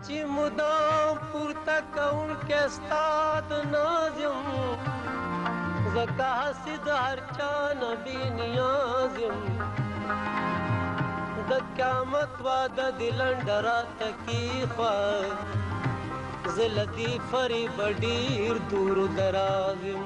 چې مدام پورته کوونکی ستا د ناز یم ځکه هسې د هر چا نه بې نیاز یم د قیامت واده دې لنډه راته کېښوه زه له دې فریبه ډېر دور و دراز یم.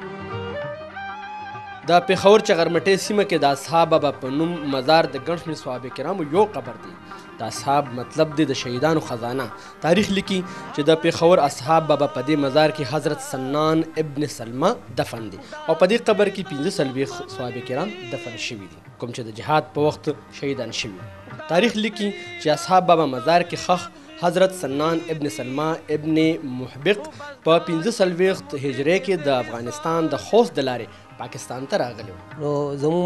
د پېښور چغرمټۍ سیمه کې د اصحاب بابا په نوم مزار د ګڼ شمېر صحابه کرامو یو قبر دی. د اصحاب مطلب دی د شهیدانو خزانه. تاریخ لیکي چې د پېښور اصحاب بابا په دې مزار کې حضرت سنان ابن سلمه دفن دی او په دې قبر کې 45 صحابه کرام دفن شوي دي کوم چې د جهاد په وخت شهیدان شوي. تاریخ لیکي چې اصحاب بابا مزار کې خخ حضرت سنان ابن سلمه ابن محبق په 45 هجري کې د افغانستان د خوست د لارې پاکستان ته راغلی و. نو زموږ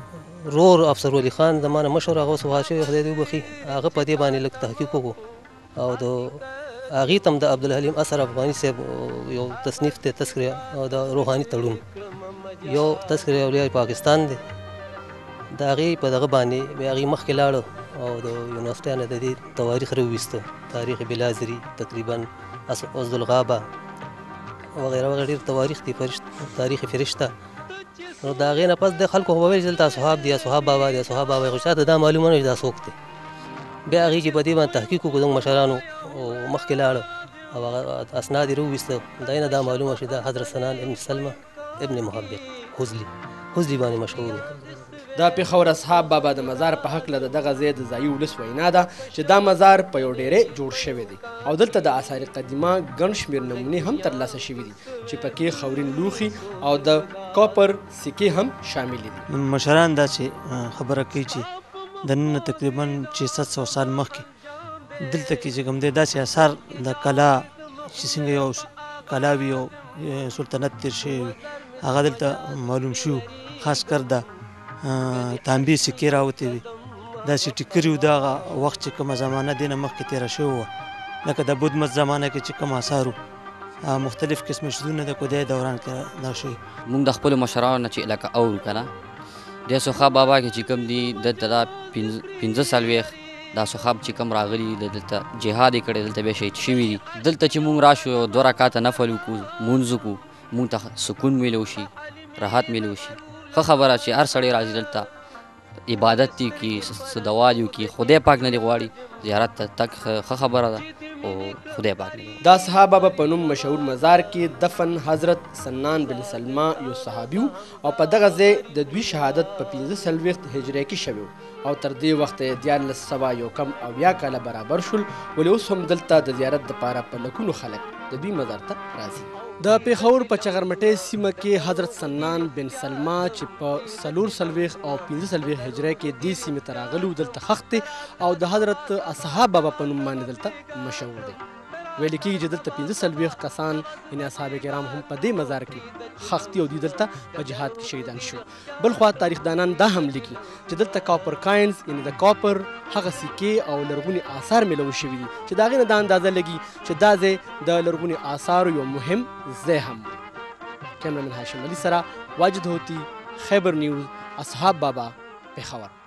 رور افسر ولی خان زمانه مشر هغه وفات شوی خدای دې وبخي هغه په دې باندې لږ تحقیق وکړو او د هغې ته هم د عبدالحلیم اثر افغاني صاحب یو تصنیف دی تذکره او د روحاني تړون یو تذکره اولیاء پاکستان دی د هغې په دغه باندې هغې مخکې لاړه او د یونیورسټیانو د دې تواریخ راوویسته تاریخ بلازري تقریبا اسد الغابه وغیره وغیره ډېر تواریخ دي تاریخ فرشته. نو د هغې نه پس د خلکو خو به ویل چې دلته اصحاب دي اصحاب بابا دي اصحاب بابا خو چاته دا معلومه نه وي چې دا څوک دی. بیا هغې چې په دې باندې تحقیق وکړو زموږ مشرانو مخکې لاړه او هغه اسناد یې راوویسته د هغې نه دا معلومه چې دا حضرت سنان ابن سلمه ابن محبق حزلي باندې مشهور و. د پېښور اصحاب بابا د مزار په هکله د دغه ځای د ځایي ولس وینا ده چې دا مزار په یو ډیرې جوړ شوی دی او دلته د آثار قدیمه ګڼ شمېر نمونې هم ترلاسه شوي دي چې پکې خاورین لوښي او د کاپر سکې هم شاملې دي. مشران دا چې خبره کوي چې د نن تقریبا 600 سال مخکې دلته کې چې کوم دی داسې اثار د کلا چې څنګه یو کلا وي او سلطنت تېر شوی وي هغه دلته معلوم شو. خاص کر د تانبې سکې راوتې وي داسې ټیکري وو د هغه وخت چې کومه زمانه دې نه مخکې تېره شوې وه لکه د بودمت زمانه کې چې کوم اثار وو مختلف قسمه شیدونه د کودای دوران کې دا شوي. موږ د خپلو مشرانو نه چې لکه اورو که نه د سخاب بابا کې چې کوم دي دلته دا 45 دا سخاب چې کوم راغلي دلته جهاد یې کړی دلته بیا شهید شوي دي. دلته چې موږ راشو 2 رکعاته نفل وکړو مونځ وکړو موږ ته سکون میلو شي راحت میلو شي. ښه خبره چې هر سړی راځي دلته عبادت دي وکړي څه دعا دي وکړي خدای پاک نه دې غواړي زیارت ته تګ ښه خبره ده او خدای پاک نه. د اصحاب بابا په نوم مشهور مزار کې دفن حضرت سنان بن سلمه یو صحابي او په دغه ځای د دوی شهادت په 45 هجري کې شوی او تر دې وخته یې 1990 کاله برابر شول ولې اوس هم دلته د زیارت دپاره په لکونو خلک د دوی مزار ته راځي. د پېښور په چغرمټۍ سیمه کې حضرت سنان بن سلمه چې په 44 او 45 هجري کې دې سیمې ته راغلي دلته خښ دی او د حضرت اصحاب بابا په نوم باندې دلته مشهور دی. ویل کېږي چې دلته 45 کسان یعنې اصحاب کرام هم په دې مزار کې خښ دي او دوی دلته په جهاد کې شهیدان شو. بل خوا تاریخدانان دا هم لیکي چې دلته کاپر کاینز یعنې د کاپر هغه سکې او لرغوني آثار میلو شوي دي چې د هغې نه دا اندازه لګي چې دا ځای د لرغوني آثارو یو مهم ځای هم و. کیمرامن هاشم علي سره واجد هوتي خیبر نیوز اصحاب بابا پېښور.